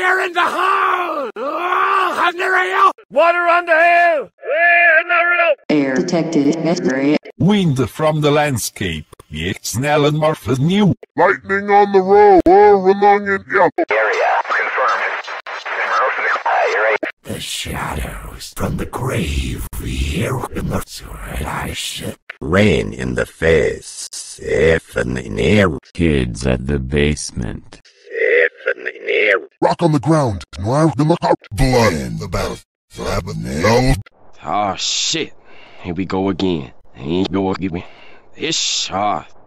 Fire in the hole! Oh, under hill! Water on the hill! Air detected. Wind from the landscape. Snell and Morph new. Lightning on the road. Along in Area confirmed. The shadows from the grave here in the shit. Rain in the face. Safe in the air. Kids at the basement. Safe in the air. rock on the ground. Noir in the out. Blood in the mouth. No. Oh shit. Here we go again. It's hard.